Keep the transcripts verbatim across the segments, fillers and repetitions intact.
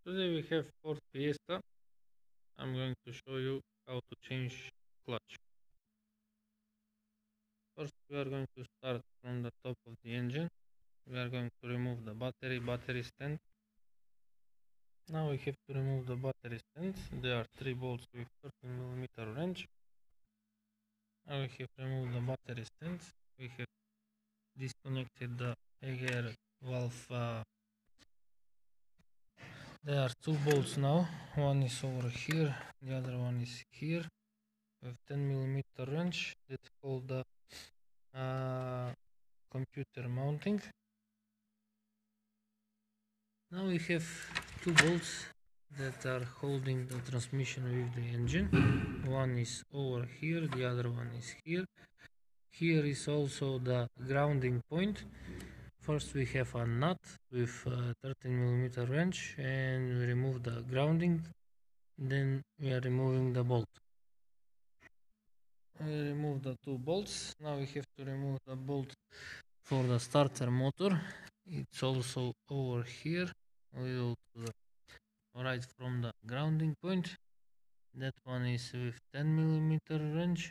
Today we have Ford Fiesta. I'm going to show you how to change clutch. First we are going to start from the top of the engine. We are going to remove the battery, battery stand. Now we have to remove the battery stand. There are three bolts with thirteen millimeter wrench. Now we have removed the battery stand. We have disconnected the air valve. Uh, there are two bolts now. One is over here, the other one is here. With ten millimeter wrench that hold the uh, computer mounting. Now we have two bolts that are holding the transmission with the engine. One is over here, the other one is here. Here is also the grounding point. First we have a nut with a thirteen millimeter wrench and we remove the grounding. Then we are removing the bolt. We remove the two bolts. Now we have to remove the bolt for the starter motor. It's also over here, a little to the right from the grounding point. That one is with ten millimeter wrench.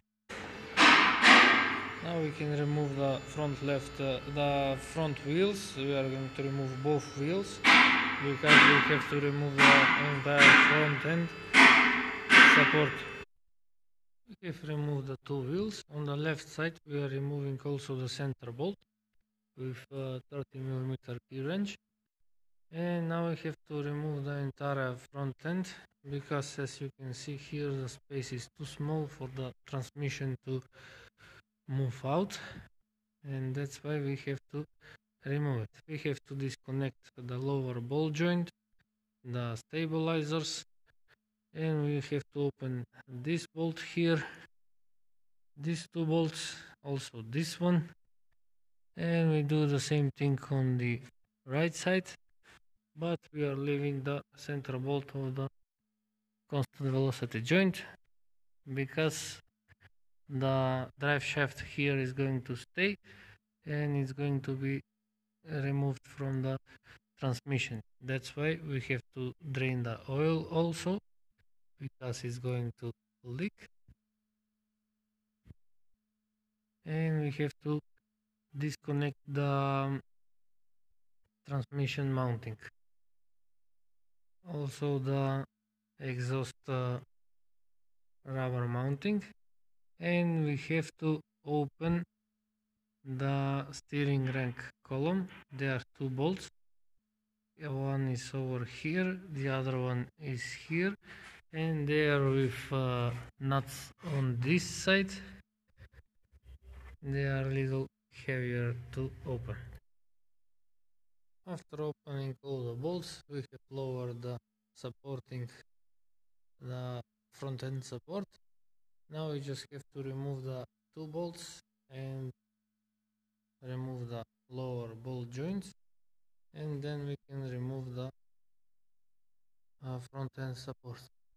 Now we can remove the front left, uh, the front wheels. We are going to remove both wheels because we have to remove the entire front end support. We have removed the two wheels. On the left side we are removing also the center bolt with uh, thirty millimeter key wrench. And now we have to remove the entire front end because, as you can see here, the space is too small for the transmission to move out, and that's why we have to remove it. We have to disconnect the lower ball joint, the stabilizers, and we have to open this bolt here, these two bolts, also this one, and we do the same thing on the right side, but we are leaving the center bolt of the constant velocity joint because the drive shaft here is going to stay and it's going to be removed from the transmission. That's why we have to drain the oil also because it's going to leak, and we have to disconnect the um, transmission mounting, also the exhaust uh, rubber mounting, and we have to open the steering rank column. There are two bolts. One is over here, the other one is here, and they are with uh, nuts on this side. They are a little heavier to open. After opening all the bolts, we have lowered the supporting the front end support. Now we just have to remove the two bolts and remove the lower bolt joints, and then we can remove the uh, front end support.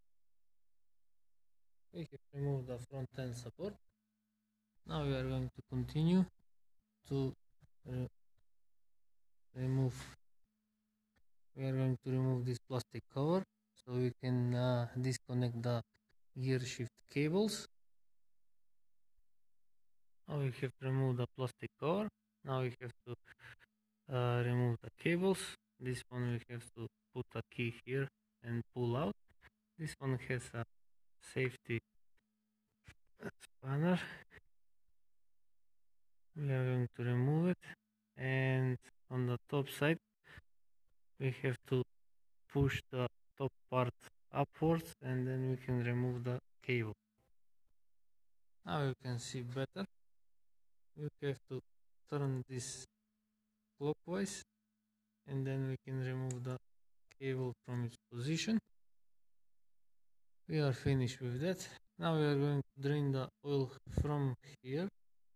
We have removed the front end support. Now we are going to continue to re remove we are going to remove this plastic cover so we can uh, disconnect the gear shift cables. Now we have removed the plastic cover. Now we have to uh, remove the cables. This one we have to put a key here and pull out. This one has a safety spanner. We are going to remove it, and on the top side we have to push the top part upwards, and then we can remove the cable. Now you can see better. You have to turn this clockwise, and then we can remove the cable from its position. We are finished with that. Now we are going to drain the oil from here.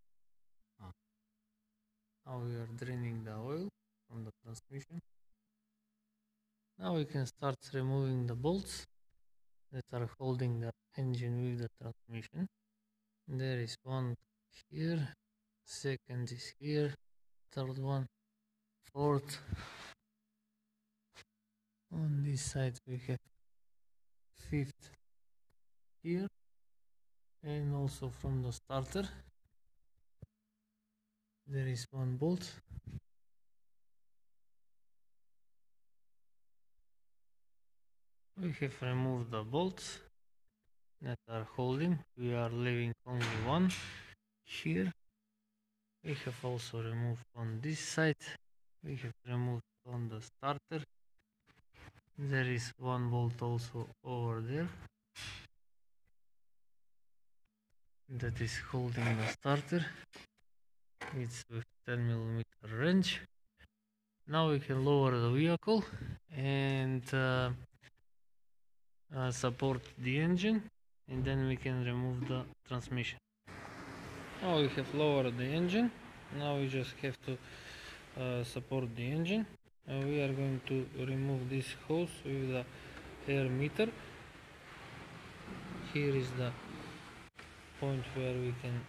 Now we are draining the oil from the transmission. Now we can start removing the bolts that are holding the engine with the transmission. There is one here, second is here, third one, fourth on this this side we have fifth here, and also from the starter there is one bolt. We have removed the bolts that are holding. We are leaving only one here. We have also removed on this side. We have removed on the starter. There is one bolt also over there that is holding the starter. It's with ten millimeter wrench. Now we can lower the vehicle and uh, uh, support the engine, and then we can remove the transmission. Now we have lowered the engine. Now we just have to uh, support the engine. Uh, we are going to remove this hose with the air meter. Here is the point where we can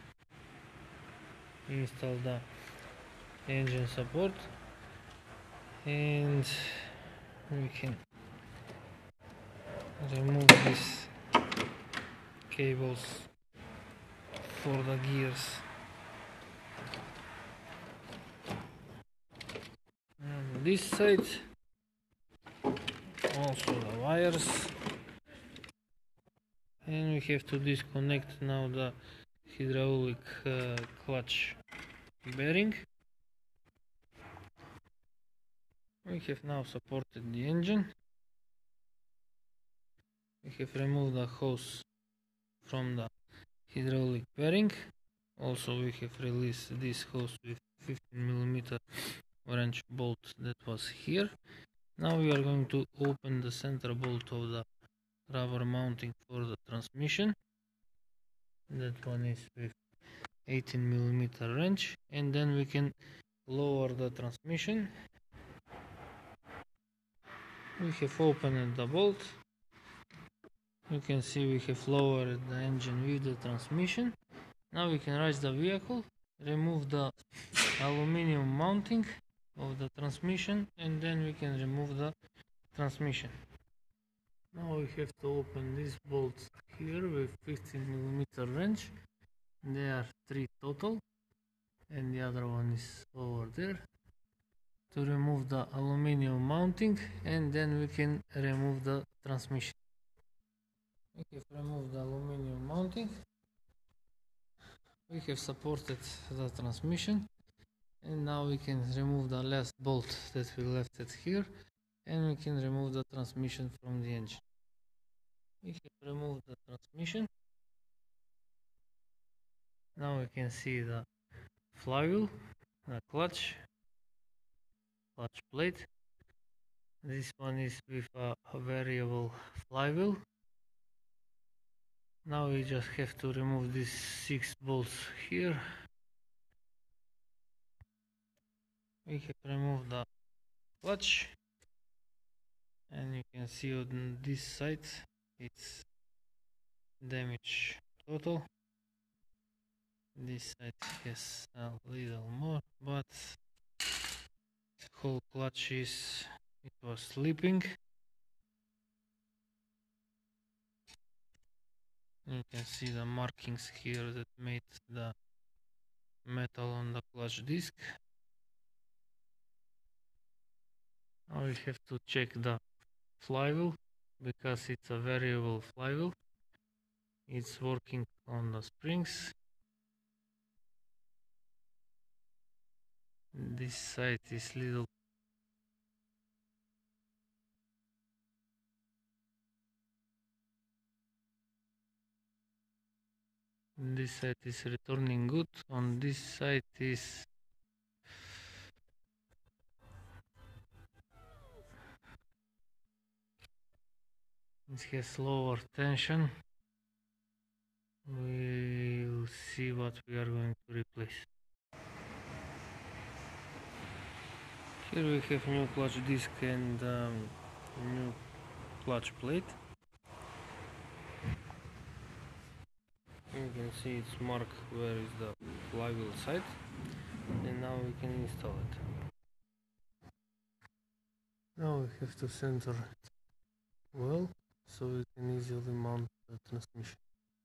install the engine support, and we can remove these cables for the gears. And this side also the wires, and we have to disconnect now the hydraulic uh, clutch bearing. We have now supported the engine. We have removed the hose from the hydraulic bearing. Also we have released this hose with fifteen millimeter wrench bolt that was here. Now we are going to open the center bolt of the rubber mounting for the transmission. That one is with eighteen millimeter wrench, and then we can lower the transmission. We have opened the bolt. You can see we have lowered the engine with the transmission. Now we can raise the vehicle, remove the aluminum mounting of the transmission, and then we can remove the transmission. Now we have to open this bolt here with fifteen millimeter wrench. There are three total, and the other one is over there, to remove the aluminum mounting, and then we can remove the transmission. We have removed the aluminum mounting. We have supported the transmission, and now we can remove the last bolt that we left it here, and we can remove the transmission from the engine. We have removed the transmission. Now we can see the flywheel, the clutch, clutch plate. This one is with a variable flywheel. Now we just have to remove these six bolts here. We have removed the clutch, and you can see on this side it's damage total. This side has a little more, but the whole clutch is, it was slipping. You can see the markings here that made the metal on the clutch disc. Now we have to check the flywheel, because it's a variable flywheel. It's working on the springs. This side is little this side is returning good. On this side is it has lower tension. We'll see what we are going to replace. Here we have new clutch disc and um, new clutch plate. You can see it's marked where is the flywheel side, and now we can install it. Now we have to center it well, so you can easily mount the transmission.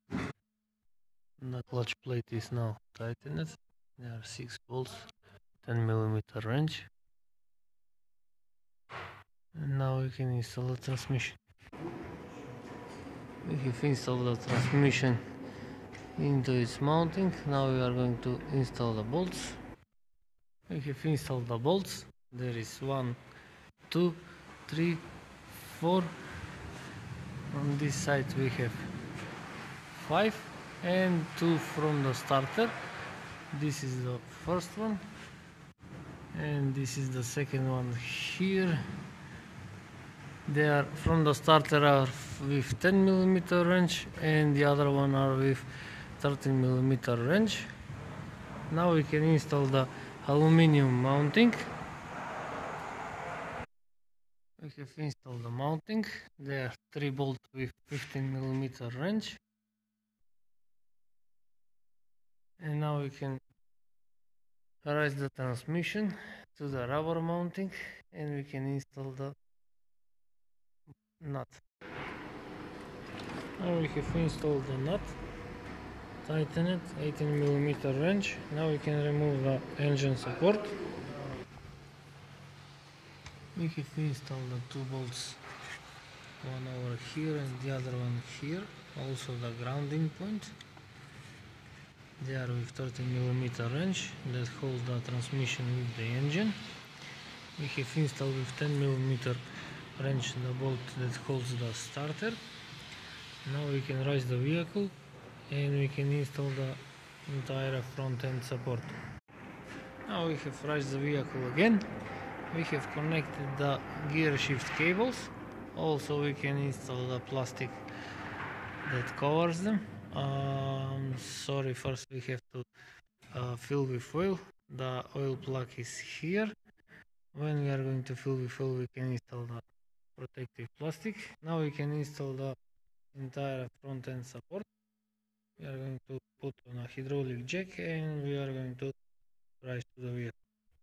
The clutch plate is now tightened. There are six bolts, ten millimeter wrench, and now we can install the transmission. We have installed the transmission into its mounting. Now we are going to install the bolts. We have installed the bolts. There is one, two, three, four. On this side we have five and two from the starter. This is the first one and this is the second one here. They are from the starter are with ten millimeter wrench and the other one are with thirteen millimeter wrench. Now we can install the aluminum mounting. We have installed the mounting. There are three bolts with fifteen millimeter wrench. And now we can raise the transmission to the rubber mounting and we can install the nut. Now we have installed the nut, tighten it, eighteen millimeter wrench. Now we can remove the engine support. We have installed the two bolts, one over here and the other one here, also the grounding point. They are with thirteen millimeter wrench that holds the transmission with the engine. We have installed with ten millimeter wrench the bolt that holds the starter. Now we can raise the vehicle and we can install the entire front end support. Now we have raised the vehicle again. We have connected the gear shift cables. Also we can install the plastic that covers them. Um, sorry, first we have to uh, fill with oil. The oil plug is here. When we are going to fill with oil, we can install the protective plastic. Now we can install the entire front end support. We are going to put on a hydraulic jack and we are going to rise to the vehicle.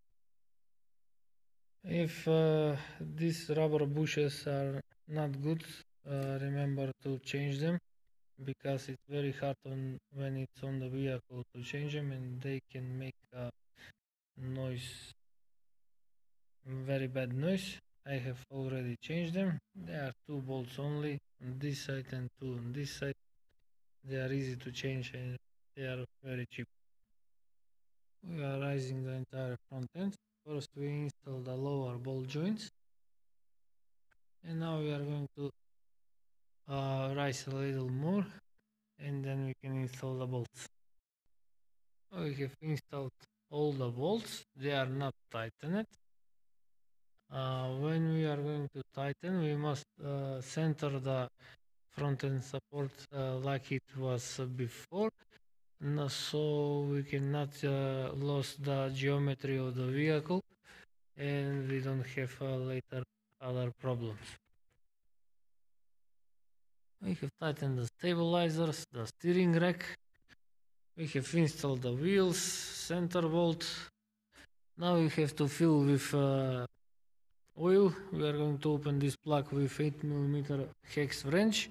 If uh, these rubber bushes are not good, uh, remember to change them, because it's very hard on when it's on the vehicle to change them and they can make a noise, very bad noise. I have already changed them. There are two bolts only on this side and two on this side. They are easy to change and they are very cheap. We are raising the entire front end. First we install the lower ball joints and now we are going to uh, rise a little more and then we can install the bolts. We have installed all the bolts. They are not tightened. Uh, when we are going to tighten, we must uh, center the front end support uh, like it was uh, before, no, so we cannot uh, lose the geometry of the vehicle and we don't have uh, later other problems. We have tightened the stabilizers, the steering rack. We have installed the wheels, center bolt. Now we have to fill with uh, oil. We are going to open this plug with eight millimeter hex wrench.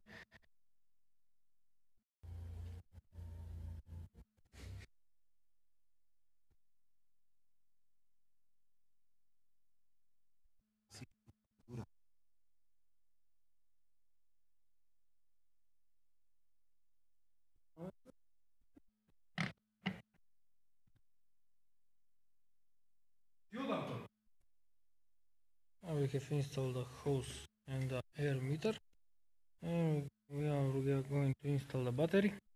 Now we have installed the hose and the air meter, and we are going to install the battery.